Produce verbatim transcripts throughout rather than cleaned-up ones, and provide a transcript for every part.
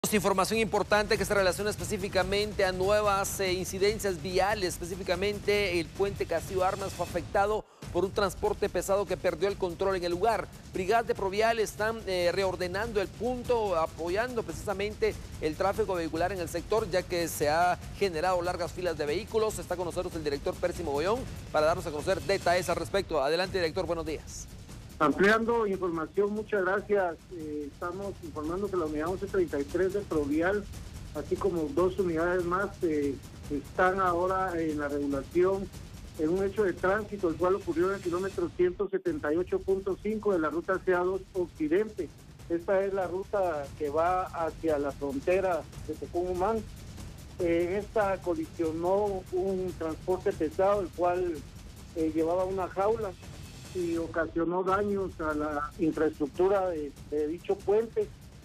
Información importante que se relaciona específicamente a nuevas eh, incidencias viales, específicamente el puente Castillo Armas fue afectado por un transporte pesado que perdió el control en el lugar. Brigadas de Provial están eh, reordenando el punto, apoyando precisamente el tráfico vehicular en el sector, ya que se ha generado largas filas de vehículos. Está con nosotros el director Percy Mogollón para darnos a conocer detalles al respecto. Adelante, director, buenos días. Ampliando información, muchas gracias. Eh, estamos informando que la unidad once treinta y tres de Provial, así como dos unidades más, eh, están ahora en la regulación en un hecho de tránsito, el cual ocurrió en el kilómetro ciento setenta y ocho punto cinco de la ruta C A dos Occidente. Esta es la ruta que va hacia la frontera de Tecumumán. Eh, esta colisionó un transporte pesado, el cual eh, llevaba una jaula y ocasionó daños a la infraestructura de, de dicho puente.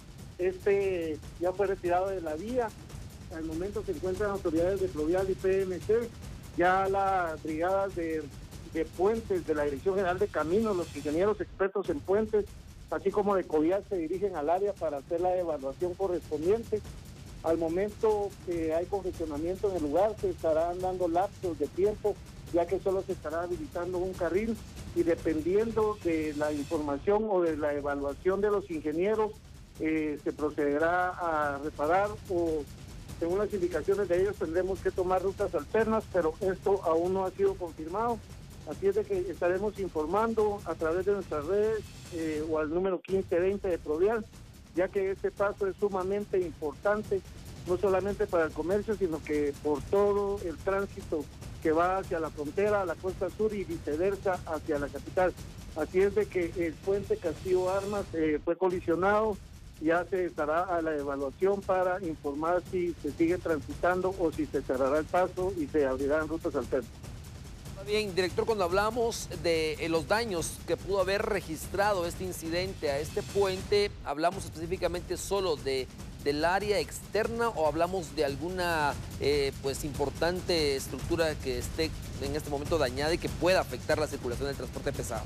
Este ya fue retirado de la vía. Al momento se encuentran autoridades de Provial y P M C. Ya las brigadas de, de puentes de la Dirección General de Caminos, los ingenieros expertos en puentes, así como de COVIAL, se dirigen al área para hacer la evaluación correspondiente. Al momento que hay congestionamiento en el lugar, se estarán dando lapsos de tiempo, ya que solo se estará habilitando un carril, y dependiendo de la información o de la evaluación de los ingenieros, eh, se procederá a reparar o, según las indicaciones de ellos, tendremos que tomar rutas alternas, pero esto aún no ha sido confirmado. Así es de que estaremos informando a través de nuestras redes eh, o al número quince veinte de Provial, ya que este paso es sumamente importante, no solamente para el comercio, sino que por todo el tránsito que va hacia la frontera, a la costa sur y viceversa hacia la capital. Así es de que el puente Castillo Armas eh, fue colisionado, ya se estará a la evaluación para informar si se sigue transitando o si se cerrará el paso y se abrirán rutas alternas. Bien, director, cuando hablamos de eh, los daños que pudo haber registrado este incidente a este puente, ¿hablamos específicamente solo de del área externa o hablamos de alguna eh, pues importante estructura que esté en este momento dañada y que pueda afectar la circulación del transporte pesado?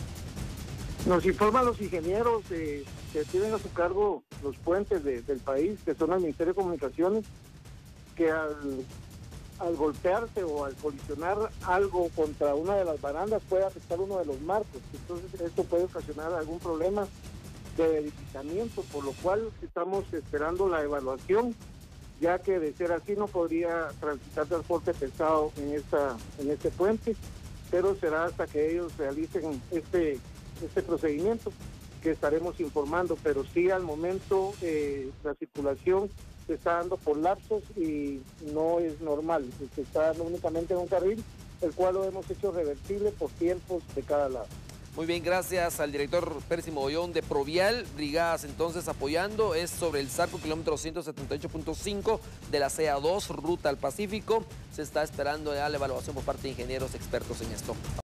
Nos informan los ingenieros eh, que tienen a su cargo los puentes de, del país, que son el Ministerio de Comunicaciones, que al, al golpearse o al colisionar algo contra una de las barandas puede afectar uno de los marcos. Entonces esto puede ocasionar algún problema de debilitamiento, por lo cual estamos esperando la evaluación, ya que de ser así no podría transitar transporte pesado en esta en este puente, pero será hasta que ellos realicen este este procedimiento que estaremos informando. Pero sí, al momento eh, la circulación se está dando por lapsos y no es normal, se está dando únicamente en un carril, el cual lo hemos hecho reversible por tiempos de cada lado. Muy bien, gracias al director Percy Mogollón de Provial. Brigadas entonces apoyando, es sobre el Zarco, kilómetro ciento setenta y ocho punto cinco de la C A dos, ruta al Pacífico. Se está esperando ya la evaluación por parte de ingenieros expertos en esto.